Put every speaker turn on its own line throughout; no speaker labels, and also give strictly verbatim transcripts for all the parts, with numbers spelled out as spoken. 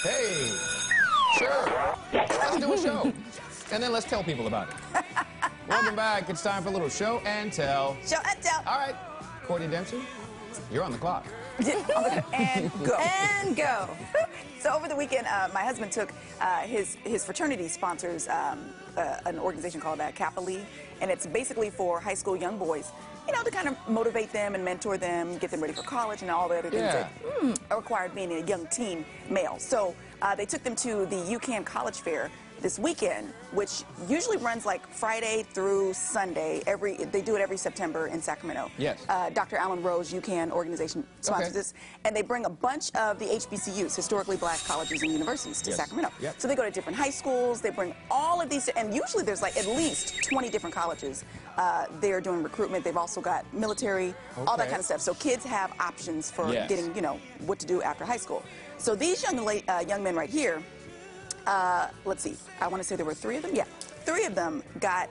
Hey, sure. Let's do a show. And then let's tell people about it. Welcome back. It's time for a little show and tell.
Show and tell.
All right. Courtney Dempsey, you're on the clock.
And go.
And go.
So over the weekend, uh, my husband took uh, his his fraternity sponsors um, uh, an organization called uh, Kappa League, and it's basically for high school young boys, you know, to kind of motivate them and mentor them, get them ready for college and all the other things
Yeah.
that mm, are required being a young teen male. So uh, they took them to the UCAN College Fair this weekend, which usually runs like Friday through Sunday. Every they do it every September in Sacramento.
Yes.
Uh, Doctor Alan Rose UCAN organization sponsors
Okay.
this, and they bring a bunch of the H B C Us, historically black colleges and universities, to
Yes.
Sacramento.
Yep.
So they go to different high schools. They bring all of these, and usually there's like at least twenty different colleges. Uh, they're doing recruitment. They've also got military, all that
Okay.
kind of stuff. So kids have options for
Yes.
getting, you know, what to do after high school. So these young la uh, young men right here. Uh, let's see, I want to say there were three of them. Yeah, three of them got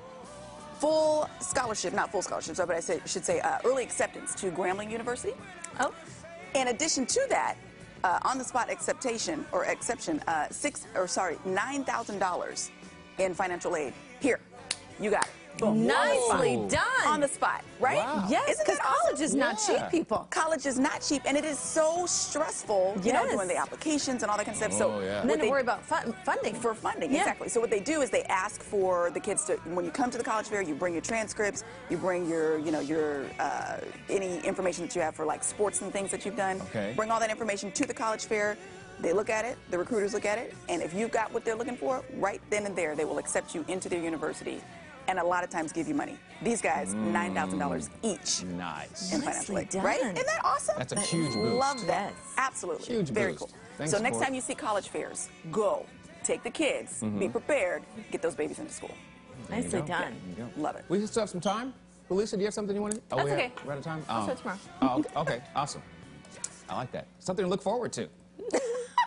full scholarship, not full scholarships, but I say, should say uh, early acceptance to Grambling University.
Oh.
In addition to that, uh, on-the-spot acceptation or exception, uh, six or sorry, nine thousand dollars in financial aid. Here, you got it. Boom.
Nicely
Whoa.
done.
On the spot, right?
Wow.
Yes,
Isn't
because
that awesome?
college is not
Yeah.
cheap, people.
College is not cheap, and it is so stressful, you know,
Yes.
doing the applications and all that kind of stuff.
Oh,
so
yeah.
And
what
then to
they-
worry about fun funding.
for funding,
Yeah.
exactly. So what they do is they ask for the kids to, when you come to the college fair, you bring your transcripts, you bring your, you know, your uh, any information that you have for like sports and things that you've done.
Okay.
Bring all that information to the college fair. They look at it, the recruiters look at it, and if you've got what they're looking for, right then and there, they will accept you into their university, and a lot of times give you money. These guys, nine thousand dollars each
Nice.
in financial
Nicely
aid,
done.
right? Isn't that awesome?
That's a
That
huge
is-
boost.
Love that.
Yes.
Absolutely.
Huge
Very
boost.
cool.
Thanks,
so next
Court.
time you see college fairs, go. Take the kids, be prepared, get those babies into school.
Nicely
go.
done.
There you go.
Love it.
We still have some time. Lisa, do you have something you want to? Oh,
That's
we have-
okay.
We're out of time.
I'll
Oh.
show it tomorrow.
Oh, okay. Okay. Awesome. I like that. Something to look forward to.